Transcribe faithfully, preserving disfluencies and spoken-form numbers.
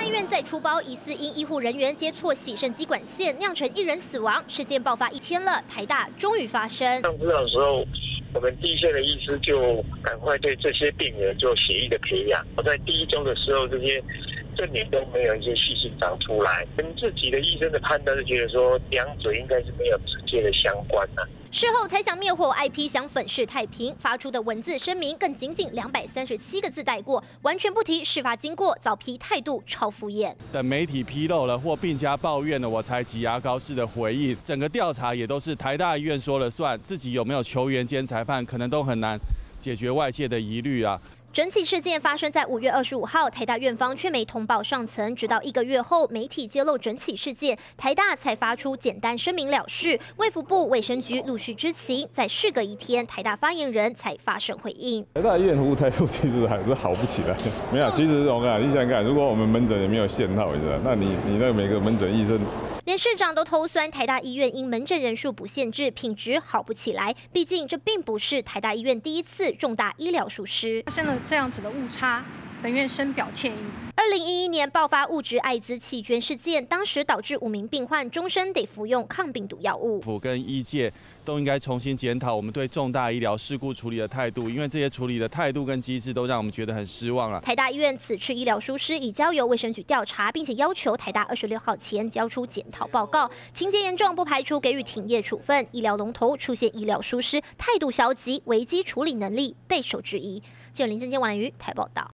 医院再出包，疑似因医护人员接错洗肾机管线，酿成一人死亡。事件爆发一天了，台大终于发声。 上知道的时候，我们第一线的医师就赶快对这些病人做血液的培养。我在第一周的时候，这些证明都没有一些细菌长出来。跟自己的医生的判断是觉得说，两者应该是没有直接的相关的、啊。 事后才想灭火 ，I P 想粉饰太平，发出的文字声明更仅仅两百三十七个字带过，完全不提事发经过，早批态度超敷衍。 等媒体披露了或病家抱怨了，我才挤牙膏式的回应。整个调查也都是台大医院说了算，自己有没有球员兼裁判，可能都很难解决外界的疑虑啊。 整起事件发生在五月二十五号，台大院方却没通报上层，直到一个月后，媒体揭露整起事件，台大才发出简单声明了事。卫福部卫生局陆续知情，在事隔一天，台大发言人才发声回应。 台大医院服务态度其实还是好不起来。没有，其实我跟你讲，你想想看，如果我们门诊也没有限号，你知道，那你你那每个门诊医生。 连市长都偷酸，台大医院因门诊人数不限制，品质好不起来。毕竟这并不是台大医院第一次重大医疗疏失， 发生了这样子的误差，本院深表歉意。 二零一一年爆发物质艾滋弃捐事件，当时导致五名病患终身得服用抗病毒药物。 府跟医界都应该重新检讨我们对重大医疗事故处理的态度，因为这些处理的态度跟机制都让我们觉得很失望了。 台大医院此次医疗疏失已交由卫生局调查，并且要求台大二十六号前交出检讨报告，情节严重不排除给予停业处分。医疗龙头出现医疗疏失，态度消极，危机处理能力备受质疑。记者林正坚、王兰瑜台报道。